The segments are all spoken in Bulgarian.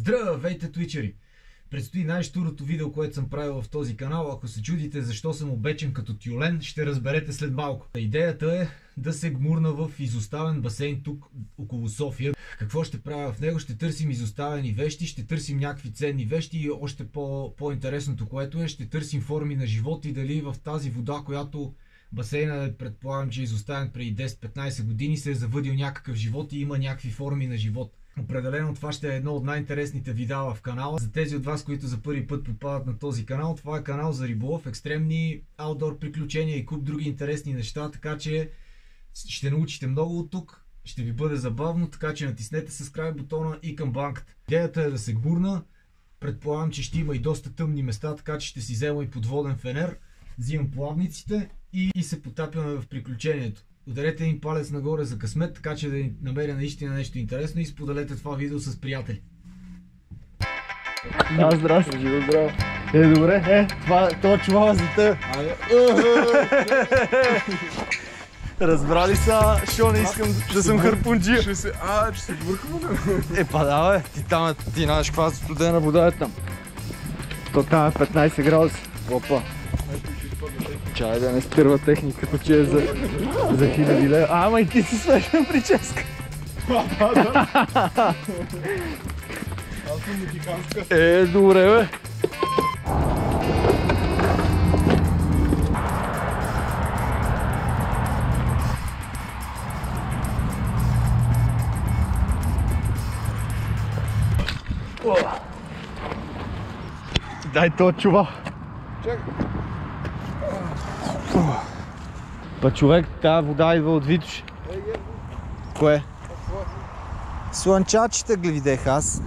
Здравейте, твичери! Предстои най-щурото видео, което съм правил в този канал. Ако се чудите защо съм облечен като тюлен, ще разберете след малко. Идеята е да се гмурна в изоставен басейн тук около София. Какво ще правя в него? Ще търсим изоставени вещи, ще търсим някакви ценни вещи и още по-интересното, което е, ще търсим форми на живот и дали в тази вода, която басейна, предполагам, че е изоставен преди 10-15 години, се е завъдил някакъв живот и има някакви форми на живот. Определено това ще е едно от най-интересните видеа в канала. За тези от вас, които за първи път попадат на този канал, това е канал за риболов, екстремни аутдор приключения и куп други интересни неща, така че ще научите много от тук, ще ви бъде забавно, така че натиснете subscribe бутона и камбанката. Идеята е да се гмурна, предполагам, че ще има и доста тъмни места, така че ще си взема и подводен фенер, взимам плавниците и се потапяме в приключението. Ударете един палец нагоре за късмет, така че да намеря наистина нещо интересно и споделете това видео с приятели. Здрасти. Живо, здраво. Добре, това чувава за те. Разбрали са, що не искам да съм харпунджия. Че се бъркаме. Да, ти знаеш каква студена вода е там. То там е 15 градуса. Опа. Чай да не спирва техника, като че е за 1000 лева. Ама и ти си свежна прическа. Да. Аз съм мексиканска. Добре, бе. Дай то чува. Чакай. Па човек, тази вода идва от Витош. Кое? Слънчачите ги видех аз.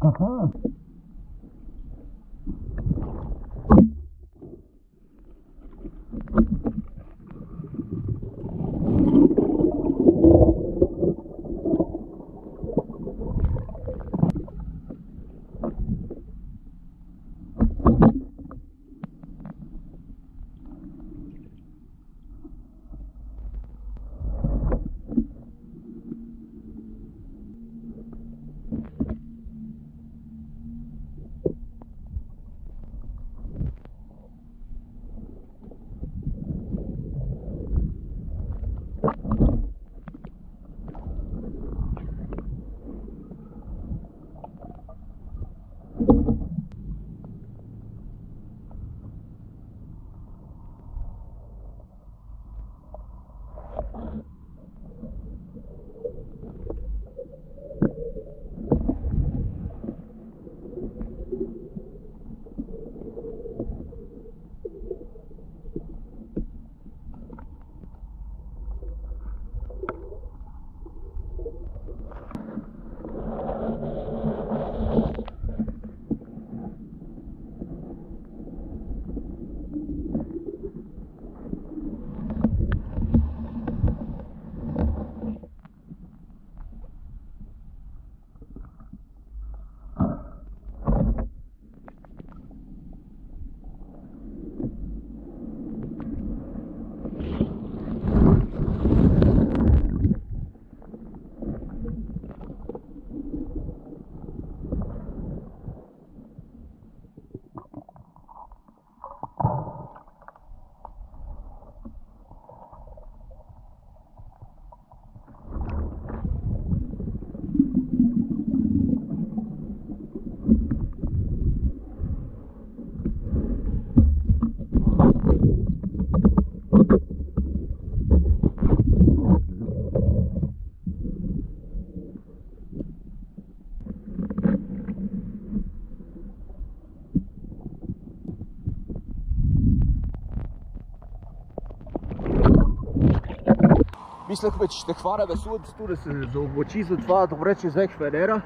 Мислехме, че ще хванем слънцето да се заоблачи, затова добре, че взех фенера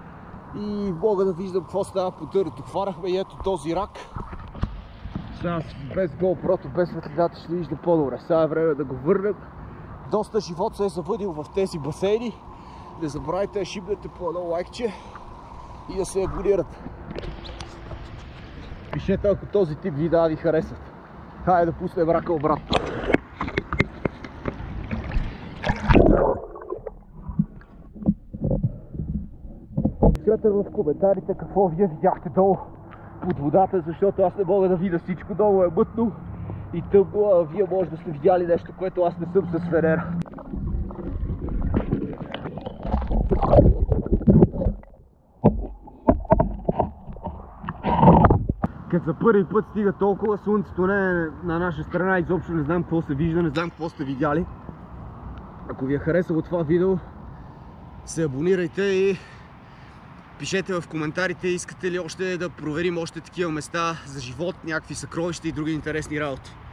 и мога да виждам какво става по дървото. Хванахме и ето този рак. Сега без GoPro-то, без светлината ще вижда по-добре. Сега е време да го върнем. Доста живот се е завъдил в тези басейни. Не забравяйте да шибнете по едно лайкче и да се абонирате. Пишете, ако този тип видеа ви харесват. Хайде да пуснем рака обратно. Пишете в коментарите какво вие видяхте долу под водата, защото аз не мога да видя всичко. Долу е мътно и тъмно, а вие може да сте видяли нещо, което аз не съм с фенера. Като за първи път стига толкова, слънцето не е на наша страна, изобщо не знам какво се вижда, не знам какво сте видяли. Ако ви е харесало това видео, се абонирайте и пишете в коментарите, искате ли още да проверим още такива места за живот, някакви съкровища и други интересни работи.